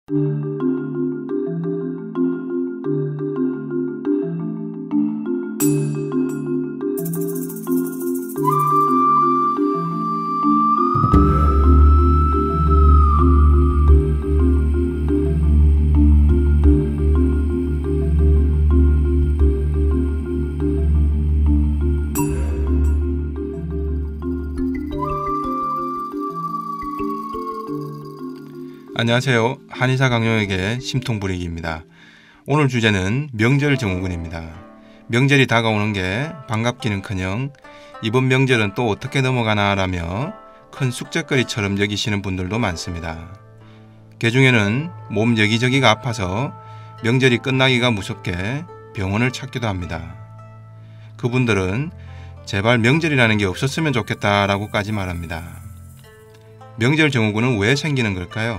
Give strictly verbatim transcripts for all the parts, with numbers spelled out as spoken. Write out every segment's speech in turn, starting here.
안녕하세요. 한의사 강용에게 심통부리기입니다. 오늘 주제는 명절 증후군입니다. 명절이 다가오는 게 반갑기는커녕 이번 명절은 또 어떻게 넘어가나 라며 큰 숙제거리처럼 여기시는 분들도 많습니다. 개중에는 몸 여기저기가 아파서 명절이 끝나기가 무섭게 병원을 찾기도 합니다. 그분들은 제발 명절이라는 게 없었으면 좋겠다라고까지 말합니다. 명절 증후군은 왜 생기는 걸까요?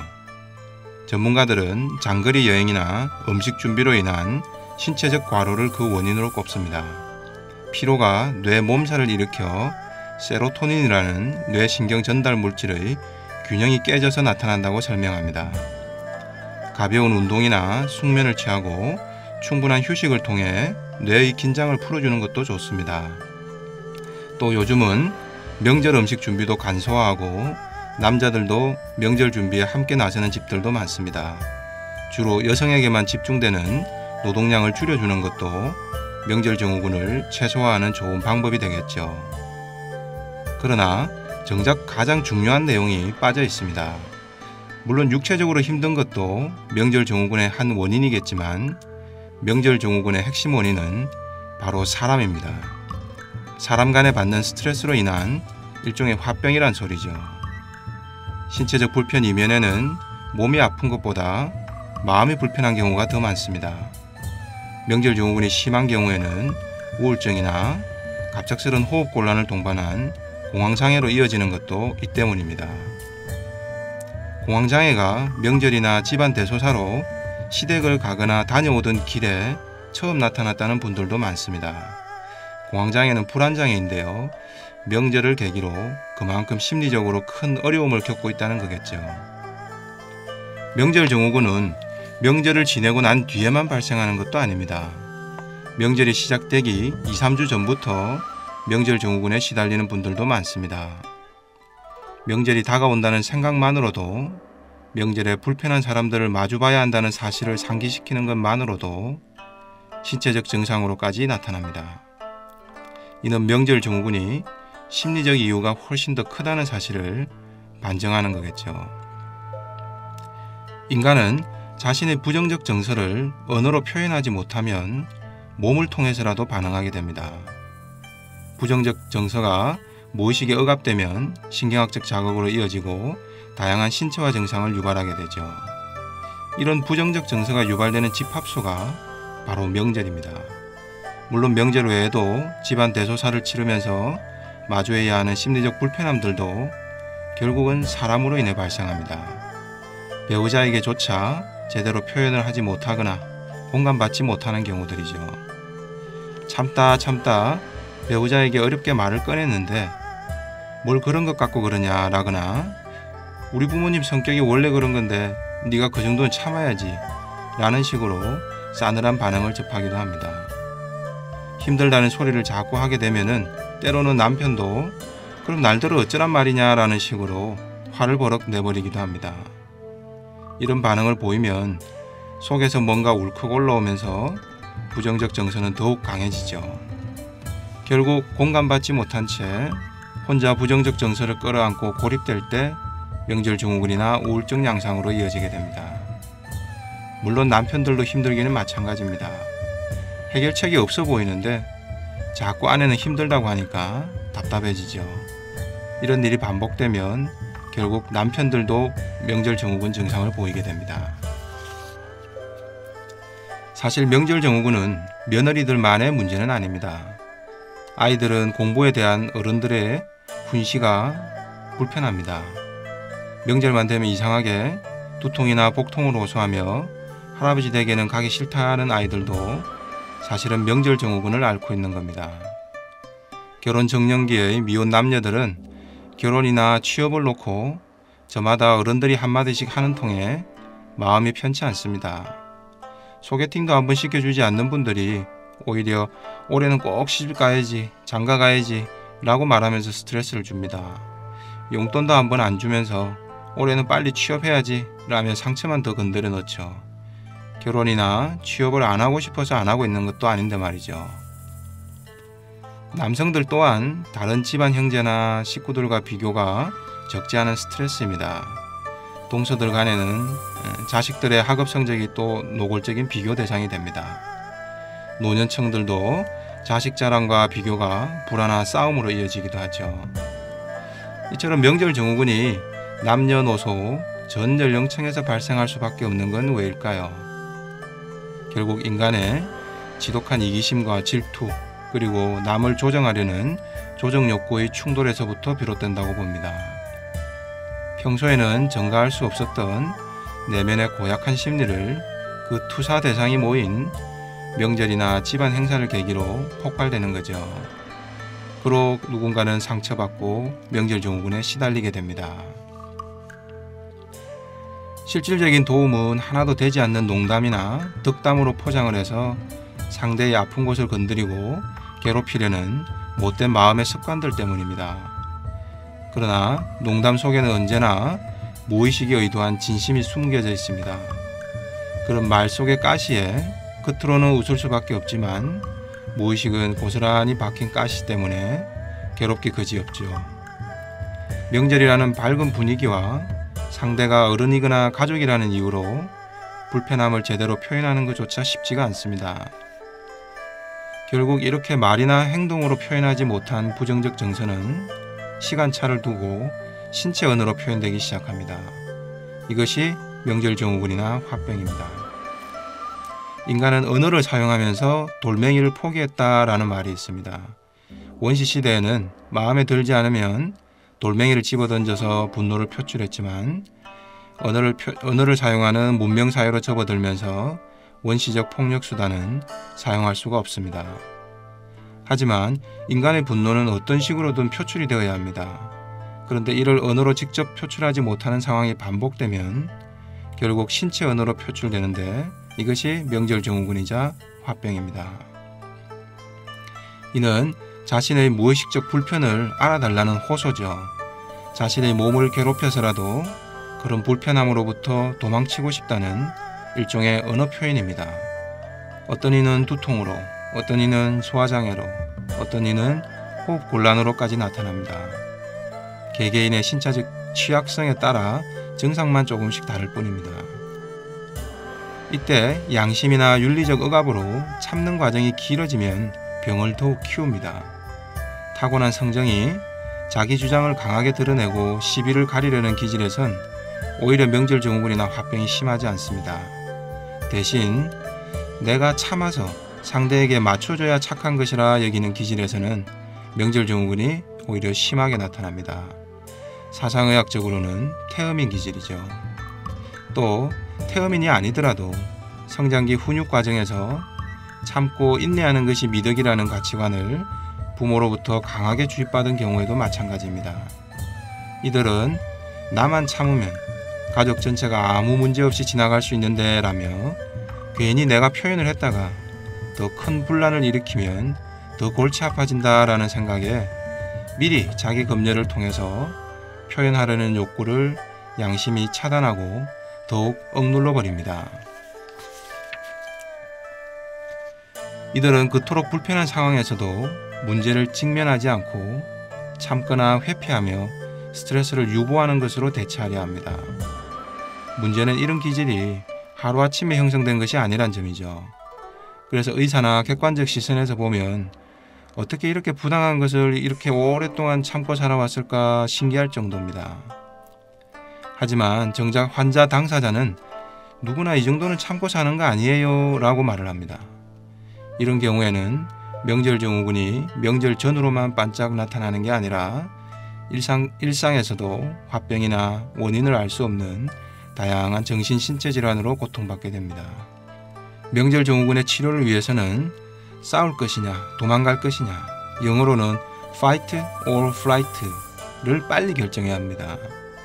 전문가들은 장거리 여행이나 음식 준비로 인한 신체적 과로를 그 원인으로 꼽습니다. 피로가 뇌 몸살을 일으켜 세로토닌이라는 뇌신경 전달 물질의 균형이 깨져서 나타난다고 설명합니다. 가벼운 운동이나 숙면을 취하고 충분한 휴식을 통해 뇌의 긴장을 풀어주는 것도 좋습니다. 또 요즘은 명절 음식 준비도 간소화하고 남자들도 명절 준비에 함께 나서는 집들도 많습니다. 주로 여성에게만 집중되는 노동량을 줄여주는 것도 명절 증후군을 최소화하는 좋은 방법이 되겠죠. 그러나 정작 가장 중요한 내용이 빠져 있습니다. 물론 육체적으로 힘든 것도 명절 증후군의 한 원인이겠지만 명절 증후군의 핵심 원인은 바로 사람입니다. 사람 간에 받는 스트레스로 인한 일종의 화병이란 소리죠. 신체적 불편 이면에는 몸이 아픈 것보다 마음이 불편한 경우가 더 많습니다. 명절 증후군이 심한 경우에는 우울증이나 갑작스런 호흡곤란을 동반한 공황장애로 이어지는 것도 이 때문입니다. 공황장애가 명절이나 집안 대소사로 시댁을 가거나 다녀오던 길에 처음 나타났다는 분들도 많습니다. 공황장애는 불안장애인데요. 명절을 계기로 그만큼 심리적으로 큰 어려움을 겪고 있다는 거겠죠. 명절 증후군은 명절을 지내고 난 뒤에만 발생하는 것도 아닙니다. 명절이 시작되기 이, 삼 주 전부터 명절 증후군에 시달리는 분들도 많습니다. 명절이 다가온다는 생각만으로도, 명절에 불편한 사람들을 마주봐야 한다는 사실을 상기시키는 것만으로도 신체적 증상으로까지 나타납니다. 이는 명절 증후군이 심리적 이유가 훨씬 더 크다는 사실을 반증하는 거겠죠. 인간은 자신의 부정적 정서를 언어로 표현하지 못하면 몸을 통해서라도 반응하게 됩니다. 부정적 정서가 무의식에 억압되면 신경학적 자극으로 이어지고 다양한 신체화 증상을 유발하게 되죠. 이런 부정적 정서가 유발되는 집합소가 바로 명절입니다. 물론 명절 외에도 집안 대소사를 치르면서 마주해야 하는 심리적 불편함들도 결국은 사람으로 인해 발생합니다. 배우자에게조차 제대로 표현을 하지 못하거나 공감받지 못하는 경우들이죠. 참다 참다 배우자에게 어렵게 말을 꺼냈는데 뭘 그런 것 갖고 그러냐 라거나 우리 부모님 성격이 원래 그런 건데 네가 그 정도는 참아야지 라는 식으로 싸늘한 반응을 접하기도 합니다. 힘들다는 소리를 자꾸 하게 되면은 때로는 남편도 그럼 날더러 어쩌란 말이냐 라는 식으로 화를 버럭 내버리기도 합니다. 이런 반응을 보이면 속에서 뭔가 울컥 올라오면서 부정적 정서는 더욱 강해지죠. 결국 공감받지 못한 채 혼자 부정적 정서를 끌어안고 고립될 때 명절 증후군이나 우울증 양상으로 이어지게 됩니다. 물론 남편들도 힘들기는 마찬가지입니다. 해결책이 없어 보이는데 자꾸 아내는 힘들다고 하니까 답답해지죠. 이런 일이 반복되면 결국 남편들도 명절 증후군 증상을 보이게 됩니다. 사실 명절 증후군은 며느리들만의 문제는 아닙니다. 아이들은 공부에 대한 어른들의 훈시가 불편합니다. 명절만 되면 이상하게 두통이나 복통을 호소하며 할아버지 댁에는 가기 싫다는 아이들도 사실은 명절 증후군을 앓고 있는 겁니다. 결혼 정년기의 미혼 남녀들은 결혼이나 취업을 놓고 저마다 어른들이 한마디씩 하는 통에 마음이 편치 않습니다. 소개팅도 한번 시켜주지 않는 분들이 오히려 올해는 꼭 시집 가야지, 장가 가야지 라고 말하면서 스트레스를 줍니다. 용돈도 한번 안 주면서 올해는 빨리 취업해야지 라며 상처만 더 건드려 넣죠. 결혼이나 취업을 안 하고 싶어서 안 하고 있는 것도 아닌데 말이죠. 남성들 또한 다른 집안 형제나 식구들과 비교가 적지 않은 스트레스입니다. 동서들 간에는 자식들의 학업 성적이 또 노골적인 비교 대상이 됩니다. 노년층들도 자식 자랑과 비교가 불안한 싸움으로 이어지기도 하죠. 이처럼 명절 증후군이 남녀노소 전 연령층에서 발생할 수밖에 없는 건 왜일까요? 결국 인간의 지독한 이기심과 질투, 그리고 남을 조정하려는 조정 욕구의 충돌에서부터 비롯된다고 봅니다. 평소에는 전가할 수 없었던 내면의 고약한 심리를 그 투사 대상이 모인 명절이나 집안 행사를 계기로 폭발되는 거죠. 그로 누군가는 상처받고 명절 증후군에 시달리게 됩니다. 실질적인 도움은 하나도 되지 않는 농담이나 덕담으로 포장을 해서 상대의 아픈 곳을 건드리고 괴롭히려는 못된 마음의 습관들 때문입니다. 그러나 농담 속에는 언제나 무의식이 의도한 진심이 숨겨져 있습니다. 그런 말 속의 가시에 겉으로는 웃을 수밖에 없지만 무의식은 고스란히 박힌 가시 때문에 괴롭기 그지없죠. 명절이라는 밝은 분위기와 상대가 어른이거나 가족이라는 이유로 불편함을 제대로 표현하는 것조차 쉽지가 않습니다. 결국 이렇게 말이나 행동으로 표현하지 못한 부정적 정서는 시간차를 두고 신체 언어로 표현되기 시작합니다. 이것이 명절 증후군이나 화병입니다. 인간은 언어를 사용하면서 돌멩이를 포기했다라는 말이 있습니다. 원시시대에는 마음에 들지 않으면 돌멩이를 집어던져서 분노를 표출했지만 언어를, 표, 언어를 사용하는 문명사회로 접어들면서 원시적 폭력수단은 사용할 수가 없습니다. 하지만 인간의 분노는 어떤 식으로든 표출이 되어야 합니다. 그런데 이를 언어로 직접 표출하지 못하는 상황이 반복되면 결국 신체 언어로 표출되는데 이것이 명절 증후군이자 화병입니다. 이는 자신의 무의식적 불편을 알아달라는 호소죠. 자신의 몸을 괴롭혀서라도 그런 불편함으로부터 도망치고 싶다는 일종의 언어 표현입니다. 어떤 이는 두통으로, 어떤 이는 소화장애로, 어떤 이는 호흡 곤란으로까지 나타납니다. 개개인의 신체적 취약성에 따라 증상만 조금씩 다를 뿐입니다. 이때 양심이나 윤리적 억압으로 참는 과정이 길어지면 병을 더욱 키웁니다. 타고난 성정이 자기 주장을 강하게 드러내고 시비를 가리려는 기질에선 오히려 명절 증후군이나 화병이 심하지 않습니다. 대신 내가 참아서 상대에게 맞춰줘야 착한 것이라 여기는 기질에서는 명절 증후군이 오히려 심하게 나타납니다. 사상의학적으로는 태음인 기질이죠. 또 태음인이 아니더라도 성장기 훈육 과정에서 참고 인내하는 것이 미덕이라는 가치관을 부모로부터 강하게 주입받은 경우에도 마찬가지입니다. 이들은 나만 참으면 가족 전체가 아무 문제 없이 지나갈 수 있는데 라며 괜히 내가 표현을 했다가 더 큰 분란을 일으키면 더 골치 아파진다 라는 생각에 미리 자기 검열을 통해서 표현하려는 욕구를 양심이 차단하고 더욱 억눌러 버립니다. 이들은 그토록 불편한 상황에서도 문제를 직면하지 않고 참거나 회피하며 스트레스를 유보하는 것으로 대처하려 합니다. 문제는 이런 기질이 하루아침에 형성된 것이 아니란 점이죠. 그래서 의사나 객관적 시선에서 보면 어떻게 이렇게 부당한 것을 이렇게 오랫동안 참고 살아왔을까 신기할 정도입니다. 하지만 정작 환자 당사자는 누구나 이 정도는 참고 사는 거 아니에요 라고 말을 합니다. 이런 경우에는 명절 증후군이 명절 전후로만 반짝 나타나는 게 아니라 일상, 일상에서도 화병이나 원인을 알 수 없는 다양한 정신 신체 질환으로 고통받게 됩니다. 명절 증후군의 치료를 위해서는 싸울 것이냐 도망갈 것이냐, 영어로는 fight or flight를 빨리 결정해야 합니다.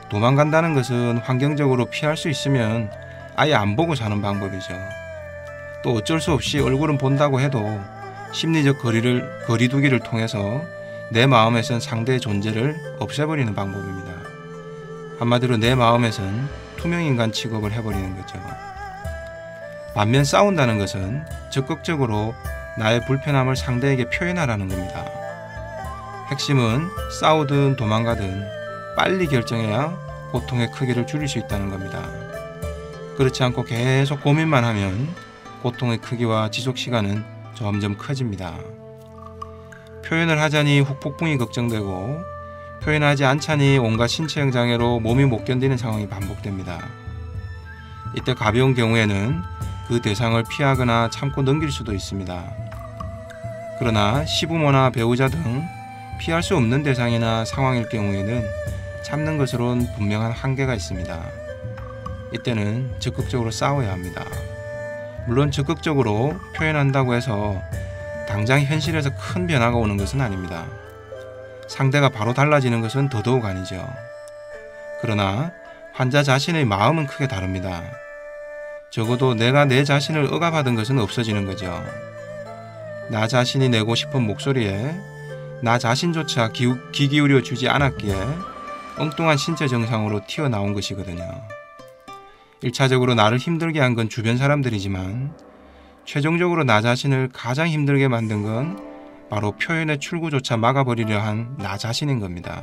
도망간다는 것은 환경적으로 피할 수 있으면 아예 안 보고 사는 방법이죠. 또 어쩔 수 없이 얼굴은 본다고 해도 심리적 거리를, 거리두기를 통해서 내 마음에선 상대의 존재를 없애버리는 방법입니다. 한마디로 내 마음에선 투명인간 취급을 해버리는 거죠. 반면 싸운다는 것은 적극적으로 나의 불편함을 상대에게 표현하라는 겁니다. 핵심은 싸우든 도망가든 빨리 결정해야 고통의 크기를 줄일 수 있다는 겁니다. 그렇지 않고 계속 고민만 하면 고통의 크기와 지속시간은 점점 커집니다. 표현을 하자니 후폭풍이 걱정되고 표현하지 않자니 온갖 신체형 장애로 몸이 못 견디는 상황이 반복됩니다. 이때 가벼운 경우에는 그 대상을 피하거나 참고 넘길 수도 있습니다. 그러나 시부모나 배우자 등 피할 수 없는 대상이나 상황일 경우에는 참는 것으론 분명한 한계가 있습니다. 이때는 적극적으로 싸워야 합니다. 물론 적극적으로 표현한다고 해서 당장 현실에서 큰 변화가 오는 것은 아닙니다. 상대가 바로 달라지는 것은 더더욱 아니죠. 그러나 환자 자신의 마음은 크게 다릅니다. 적어도 내가 내 자신을 억압하던 것은 없어지는 거죠. 나 자신이 내고 싶은 목소리에 나 자신조차 기, 귀 기울여 주지 않았기에 엉뚱한 신체 증상으로 튀어나온 것이거든요. 일차적으로 나를 힘들게 한 건 주변 사람들이지만 최종적으로 나 자신을 가장 힘들게 만든 건 바로 표현의 출구조차 막아버리려 한 나 자신인 겁니다.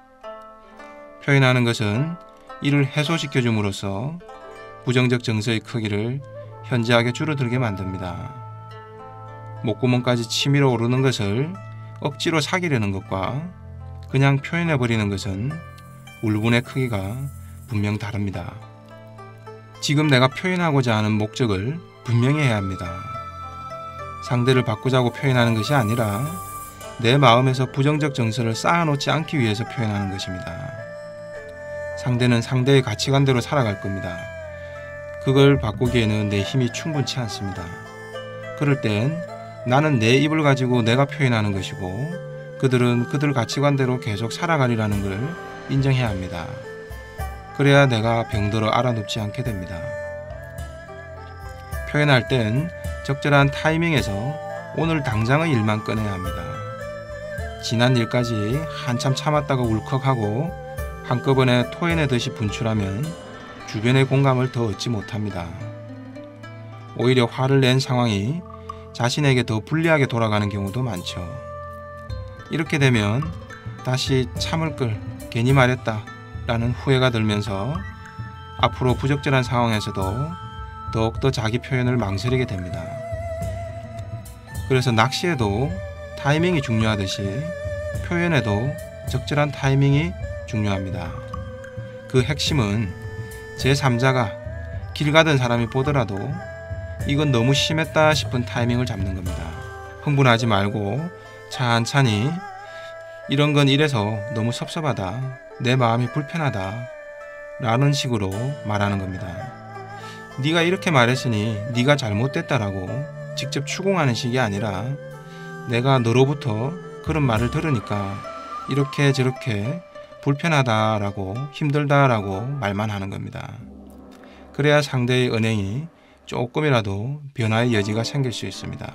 표현하는 것은 이를 해소시켜 줌으로써 부정적 정서의 크기를 현저하게 줄어들게 만듭니다. 목구멍까지 치밀어 오르는 것을 억지로 사귀려는 것과 그냥 표현해버리는 것은 울분의 크기가 분명 다릅니다. 지금 내가 표현하고자 하는 목적을 분명히 해야 합니다. 상대를 바꾸자고 표현하는 것이 아니라 내 마음에서 부정적 정서를 쌓아놓지 않기 위해서 표현하는 것입니다. 상대는 상대의 가치관대로 살아갈 겁니다. 그걸 바꾸기에는 내 힘이 충분치 않습니다. 그럴 땐 나는 내 입을 가지고 내가 표현하는 것이고 그들은 그들 가치관대로 계속 살아가리라는 걸 인정해야 합니다. 그래야 내가 병들어 알아눕지 않게 됩니다. 표현할 땐 적절한 타이밍에서 오늘 당장의 일만 꺼내야 합니다. 지난 일까지 한참 참았다가 울컥하고 한꺼번에 토해내듯이 분출하면 주변의 공감을 더 얻지 못합니다. 오히려 화를 낸 상황이 자신에게 더 불리하게 돌아가는 경우도 많죠. 이렇게 되면 다시 참을 걸 괜히 말했다 라는 후회가 들면서 앞으로 부적절한 상황에서도 더욱더 자기 표현을 망설이게 됩니다. 그래서 낚시에도 타이밍이 중요하듯이 표현에도 적절한 타이밍이 중요합니다. 그 핵심은 제삼자가 길 가던 사람이 보더라도 이건 너무 심했다 싶은 타이밍을 잡는 겁니다. 흥분하지 말고 찬찬히 이런 건 이래서 너무 섭섭하다, 내 마음이 불편하다 라는 식으로 말하는 겁니다. 네가 이렇게 말했으니 네가 잘못됐다라고 직접 추궁하는 식이 아니라 내가 너로부터 그런 말을 들으니까 이렇게 저렇게 불편하다라고 힘들다라고 말만 하는 겁니다. 그래야 상대의 언행이 조금이라도 변화의 여지가 생길 수 있습니다.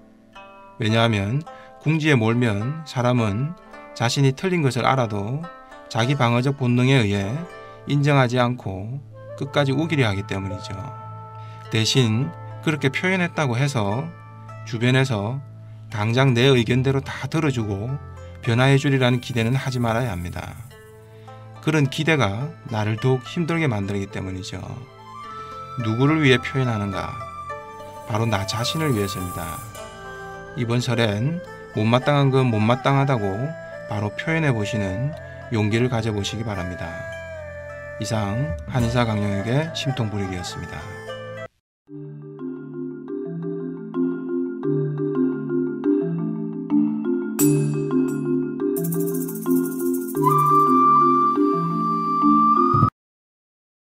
왜냐하면 궁지에 몰면 사람은 자신이 틀린 것을 알아도 자기 방어적 본능에 의해 인정하지 않고 끝까지 우기려 하기 때문이죠. 대신 그렇게 표현했다고 해서 주변에서 당장 내 의견대로 다 들어주고 변화해 주리라는 기대는 하지 말아야 합니다. 그런 기대가 나를 더욱 힘들게 만들기 때문이죠. 누구를 위해 표현하는가? 바로 나 자신을 위해서입니다. 이번 설엔 못마땅한 건 못마땅하다고 바로 표현해 보시는 용기를 가져보시기 바랍니다. 이상 한의사 강령에게 심통부리기였습니다.